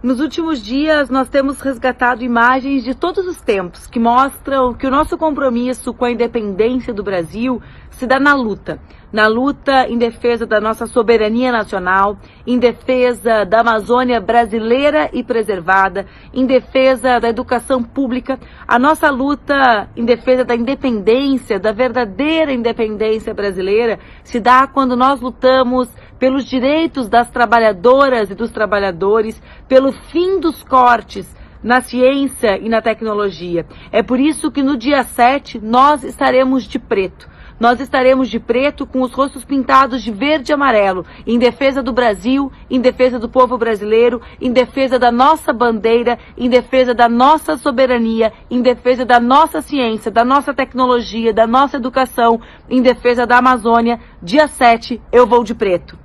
Nos últimos dias, nós temos resgatado imagens de todos os tempos que mostram que o nosso compromisso com a independência do Brasil se dá na luta em defesa da nossa soberania nacional, em defesa da Amazônia brasileira e preservada, em defesa da educação pública. A nossa luta em defesa da independência, da verdadeira independência brasileira, se dá quando nós lutamos pelos direitos das trabalhadoras e dos trabalhadores, pelo fim dos cortes na ciência e na tecnologia. É por isso que no dia 7 nós estaremos de preto. Nós estaremos de preto com os rostos pintados de verde e amarelo, em defesa do Brasil, em defesa do povo brasileiro, em defesa da nossa bandeira, em defesa da nossa soberania, em defesa da nossa ciência, da nossa tecnologia, da nossa educação, em defesa da Amazônia. Dia 7 eu vou de preto.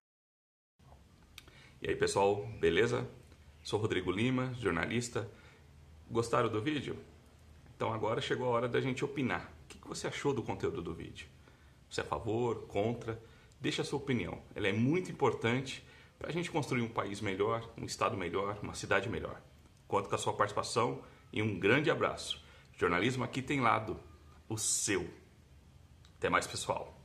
E aí pessoal, beleza? Sou Rodrigo Lima, jornalista. Gostaram do vídeo? Então agora chegou a hora da gente opinar. O que você achou do conteúdo do vídeo? Você é a favor, contra? Deixa a sua opinião. Ela é muito importante para a gente construir um país melhor, um estado melhor, uma cidade melhor. Conto com a sua participação e um grande abraço. Jornalismo aqui tem lado, o seu. Até mais, pessoal.